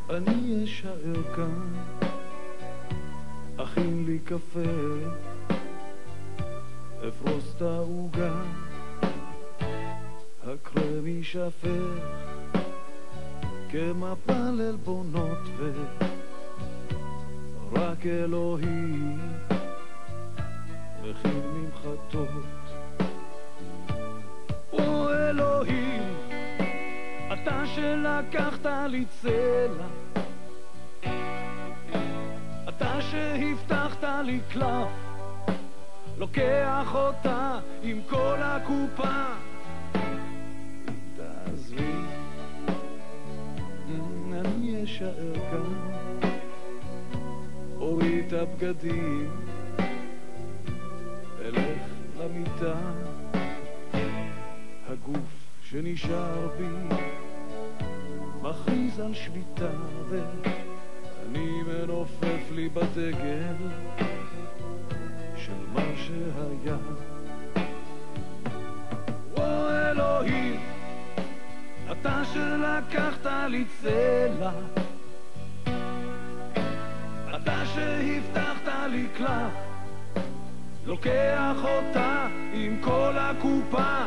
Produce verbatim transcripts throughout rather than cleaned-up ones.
אני אשאר כאן, אכין לי קפה, אפרוס את העוגה, הקרם יישפך כמפל עלבונות, ורק אלוהים מכין ממחטות. או אלוהים, אתה שלקחת לי צלע, אתה שהבטחת לי קלף, לוקח אותה עם כל הקופה. תעזבי, אני אשאר כאן, אוריד את הבגדים, אלך למיטה, הגוף שנשאר בי מכריז על שביתה, ואני מנופף לי בדגל של מה שהיה. או אלוהים, אתה שלקחת לי צלע, אתה שהבטחת לי קלף, לוקח אותה עם כל הקופה.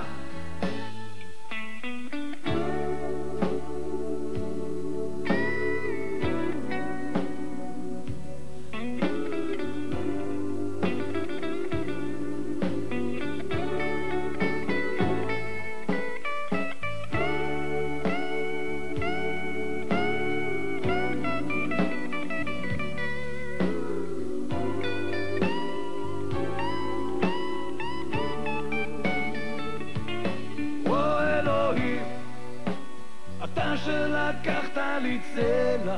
אתה שלקחת לי צלע,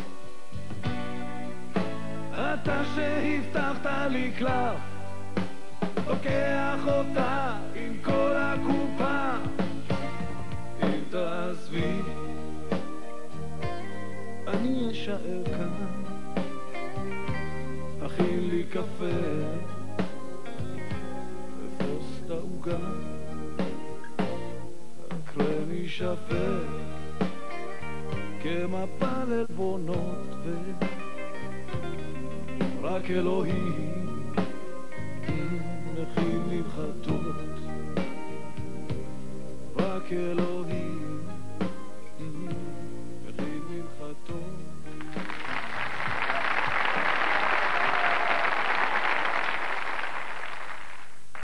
אתה שהבטחת לי קלף, לוקח אותה עם כל הקופה. אם תעזבי, אני אשאר כאן, אכין לי קפה, אפרוס את העוגה, הקרם יישפך כמפל עלבונות, ורק אלוהים מכין ממחטות, רק אלוהים